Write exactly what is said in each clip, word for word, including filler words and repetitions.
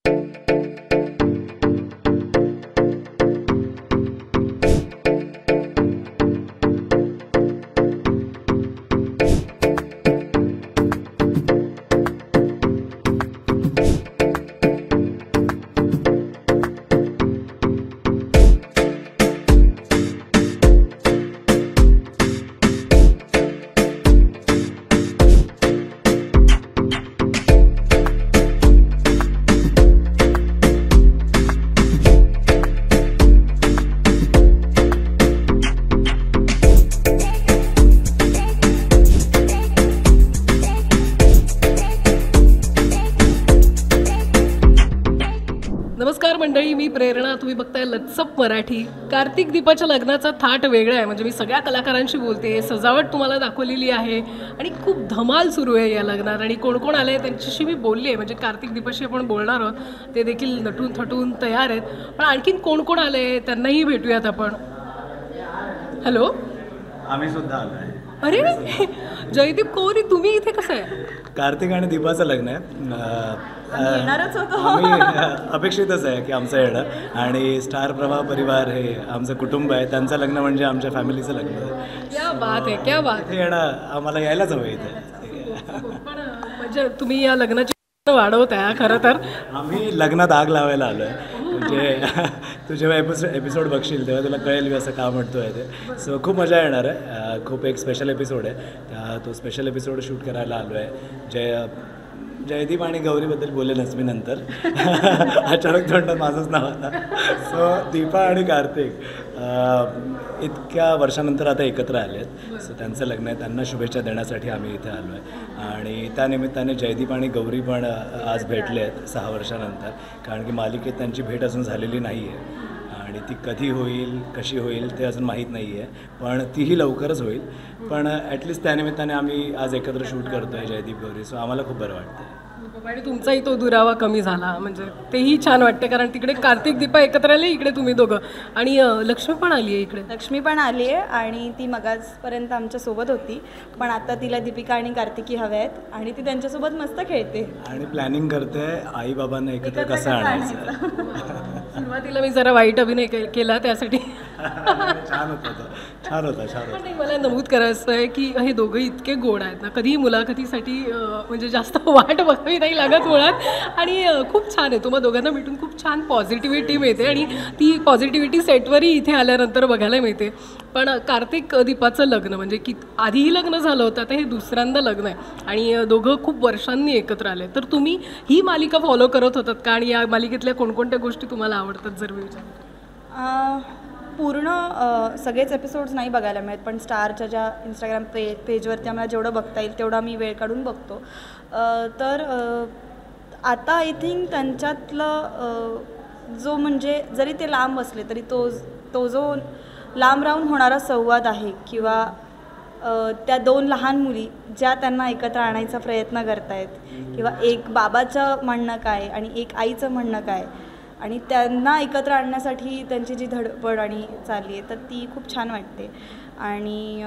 नमस्कार मंडळी, मी प्रेरणा. तुम्ही बघताय लत्सप मराठी. कार्तिक दीपाच्या लग्नाचा थाट वेगळा आहे. म्हणजे मी सगळ्या कलाकारांशी बोलते, सजावट तुम्हाला दाखवलेली आहे आणि खूप धमाल सुरू आहे या लग्नात. आणि कोण कोण आले त्यांच्याशी मी बोलली आहे. म्हणजे कार्तिक दीपाशी आपण बोलणार आहोत, ते देखील नटून थटून तयार आहेत. पण आणखीन कोण कोण आले त्यांनाही भेटूयात आपण. हॅलो, आम्ही सुद्धा आलो आहे. अरे जयदीप कोहली, तुम्ही इथे कसं आहे? कार्तिक आणि दीपाचं लग्न आहे. येणारच होतो. आम्ही अपेक्षितच आहे की आमचं येणं. आणि स्टार प्रवाह परिवार हे आमचं कुटुंब आहे, त्यांचं लग्न म्हणजे आमच्या फॅमिलीचं लग्न आहे. क्या बात आहे, क्या बात. इथे येणं आम्हाला यायलाच हवं इथे. पण म्हणजे तुम्ही या लग्नाची वाढवत आहे. खरं तर आम्ही लग्नात आग लावायला आलो आहे. म्हणजे तू जेव्हा एपिसोड एपिसोड बघशील तेव्हा तुला कळेल मी असं का म्हणतो आहे ते. सो खूप मजा येणार आहे. खूप एक स्पेशल एपिसोड आहे. तो स्पेशल एपिसोड शूट करायला आलो आहे. जय जयदीप आणि गौरीबद्दल बोलेनच मी नंतर. अचानक तोंडात माझंच नाव आता. सो दीपा आणि कार्तिक इतक्या वर्षानंतर आता एकत्र आले आहेत. सो त्यांचं लग्न आहे, त्यांना शुभेच्छा देण्यासाठी आम्ही इथे आलो आहे. आणि त्यानिमित्ताने जयदीप आणि गौरी पण आज भेटले आहेत सहा वर्षानंतर. कारण की मालिकेत त्यांची भेट अजून झालेली नाही आहे आणि ती कधी होईल, कशी होईल ते अजून माहीत नाही आहे. पण तीही लवकरच होईल. पण ॲटलिस्ट त्यानिमित्ताने आम्ही आज एकत्र शूट करतो आहे जयदीप गौरी. सो आम्हाला खूप बरं वाटतं. आणि तुमचाही तो दुरावा कमी झाला, म्हणजे तेही छान वाटते. कारण तिकडे कार्तिक दीपा एकत्र आले, इकडे तुम्ही दोघं. आणि लक्ष्मी पण आली आहे इकडे. लक्ष्मी पण आली आहे आणि ती मगाचपर्यंत आमच्यासोबत होती. पण आता तिला दीपिका आणि कार्तिकी हवे आहेत आणि ती त्यांच्यासोबत मस्त खेळते आणि प्लॅनिंग करते आई बाबांना एकत्र कसं आणायचं. सुरुवातीला मी जरा वाईट अभिनय केला त्यासाठी. छान होता तो, छान होता छान होता. मला नमूद करायचं आहे की हे दोघं इतके गोड आहेत ना, कधीही मुलाखतीसाठी म्हणजे जास्त वाट बघावी नाही लागत मुळात. आणि खूप छान आहे. तुम्हाला दोघांना भेटून खूप छान पॉझिटिव्हिटी मिळते आणि ती पॉझिटिव्हिटी सेटवरही इथे आल्यानंतर बघायला मिळते. पण कार्तिक दीपाचं लग्न म्हणजे की आधीही लग्न झालं होतं, आता हे दुसऱ्यांदा लग्न आहे आणि दोघं खूप वर्षांनी एकत्र आले. तर तुम्ही ही मालिका फॉलो करत होतात का? आणि या मालिकेतल्या कोणकोणत्या गोष्टी तुम्हाला आवडतात जर मी विचारलं? पूर्ण सगळेच एपिसोड्स नाही बघायला मिळत, पण स्टारच्या ज्या इंस्टाग्राम पे पेजवरती आम्हाला जेवढं बघता येईल तेवढा मी वेळ काढून बघतो. तर आता आय थिंक त्यांच्यातलं जो म्हणजे जरी ते लांब असले तरी तो तो जो लांब राहून होणारा संवाद आहे किंवा त्या दोन लहान मुली ज्या त्यांना एकत्र आणायचा प्रयत्न करतायत किंवा एक बाबाचं म्हणणं काय आणि एक आईचं म्हणणं काय आणि त्यांना एकत्र आणण्यासाठी त्यांची जी धडपड आणि चालली आहे तर ती खूप छान वाटते. आणि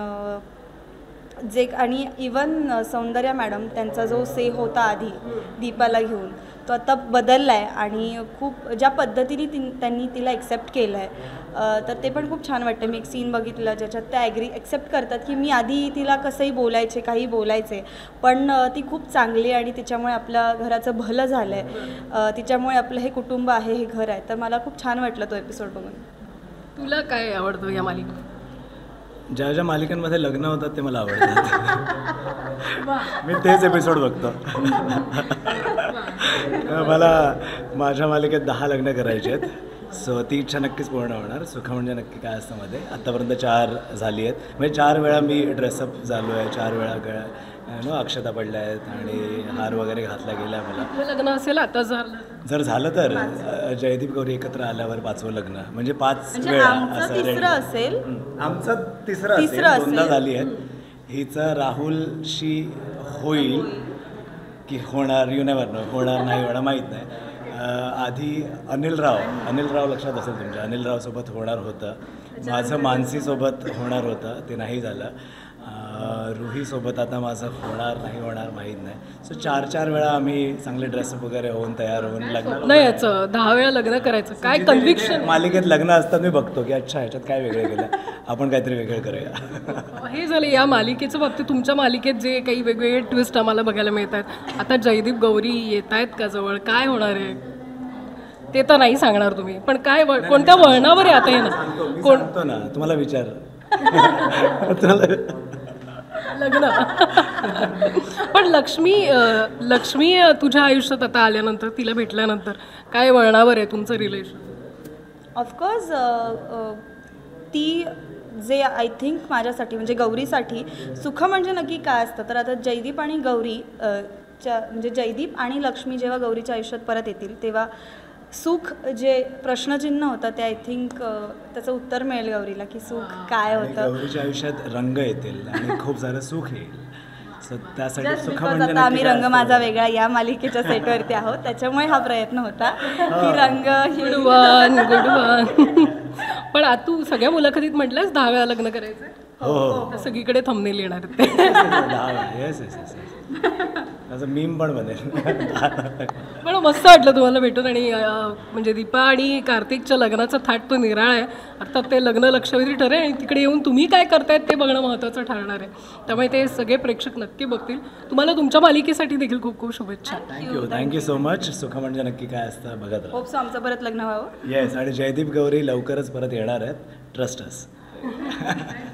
जे आणि इवन सौंदर्या मॅडम त्यांचा जो से होता आधी दीपाला घेऊन तो आता बदलला आहे आणि खूप ज्या पद्धतीने ती त्यांनी तिला एक्सेप्ट केलं आहे तर ते पण खूप छान वाटतं. मी एक सीन बघितला ज्याच्यात त्या ॲग्री एक्सेप्ट करतात की मी आधी तिला कसंही बोलायचे काही बोलायचे पण ती खूप चांगली आणि तिच्यामुळे आपल्या घराचं भलं झालं आहे, तिच्यामुळे आपलं हे कुटुंब आहे, हे घर आहे. तर मला खूप छान वाटलं तो एपिसोड बघून. तुला काय आवडतं या मालिकेत? ज्या ज्या मालिकांमध्ये लग्न होतात ते मला आवडतात. मी तेच एपिसोड बघतो. मला माझ्या मालिकेत दहा लग्न करायचे आहेत. सो ती इच्छा नक्कीच पूर्ण होणार. सुख म्हणजे नक्की काय असतं मध्ये. आत्तापर्यंत चार झाली आहेत. म्हणजे चार वेळा मी ड्रेसअप झालो आहे, चार वेळा गळ्या नो अक्षता पडल्या आहेत आणि हार वगैरे घातला गेला आहे मला. लग्न असेल आता झालं जर झालं तर जयदीप गौरी एकत्र आल्यावर पाचवं लग्न म्हणजे पाच वेळा असं असेल. आमचं तिसरं असेल. दोनदा झाली आहेत. हिचं राहुलशी होईल की होणार यू नेवर नो, होणार नाही होणार माहीत नाही. आधी अनिल राव अनिल राव लक्षात असेल तुमच्या, अनिल रावसोबत होणार होतं. माझं मानसीसोबत होणार होतं, ते नाही झालं. रुहीसोबत आता माझं होणार नाही होणार माहीत नाही. सो चार चार वेळा आम्ही चांगले ड्रेसअप वगैरे होऊन तयार होऊन लग्न नाही याचं दहा वेळा लग्न करायचं काय कन्व्हिक्शन. मालिकेत लग्न असतात मी बघतो की अच्छा ह्याच्यात काय वेगळं केलं, आपण काहीतरी वेगळं करूया. हे झालं या मालिकेच्या बाबतीत. तुमच्या मालिकेत जे काही वेगवेगळे ट्विस्ट आम्हाला बघायला मिळत आहेत, आता जयदीप गौरी येत आहेत का जवळ, काय होणार आहे ते तर नाही सांगणार तुम्ही, पण काय वळ- कोणत्या वळणावर आहे आता हे ना कोण सांगतो ना तुम्हाला विचार तुम्हाला लग्न. पण लक्ष्मी अं, लक्ष्मी अं, तुझ्या आयुष्यात आता आल्यानंतर, तिला भेटल्यानंतर काय वळणावर आहे तुमचं रिलेशन? ऑफकोर्स ती जे आय थिंक माझ्यासाठी म्हणजे गौरीसाठी सुख म्हणजे नक्की काय असतं, तर आता जयदीप आणि गौरी अ, च्या म्हणजे जयदीप आणि लक्ष्मी जेव्हा गौरीच्या आयुष्यात परत येतील तेव्हा सुख जे प्रश्नचिन्ह होतं ते आय थिंक त्याचं उत्तर मिळेल गौरीला की सुख काय आणि होतं. गौरीच्या आयुष्यात रंग येतील आणि खूप सारं सुख येईल. सो त्यासाठी Just सुख because म्हणजे आता आम्ही नक्की काय रंग असतं? माझा वेगळा या मालिकेच्या सेटवरती आहोत, त्याच्यामुळे हा प्रयत्न होता की रंग ही गुडवान गुडवान. पण आता तू सगळ्या मुलाखतीत म्हटलंस दहा वेळा लग्न करायचं, हो हो सगळीकडे थंबनेल येणार आहेत ते. येस येस येस असं मीम पण बनेल. पण मस्त वाटलं तुम्हाला भेटून. आणि अं, म्हणजे दीपा आणि कार्तिकच्या लग्नाचा थाट तो निराळा आहे. अर्थात ते लग्न लक्षवेधी ठरेल आणि तिकडे येऊन तुम्ही काय करतायत ते बघणं महत्त्वाचं ठरणार आहे. त्यामुळे ते सगळे प्रेक्षक नक्की बघतील. तुम्हाला तुमच्या मालिकेसाठी देखील खूप खूप शुभेच्छा. Thank you thank you so much. सुख म्हणजे नक्की काय असतं बघत राहा. होप सो आमचं परत लग्न व्हावं. येस आणि जयदीप गौरी लवकरच परत येणार आहेत. ट्रस्ट अस.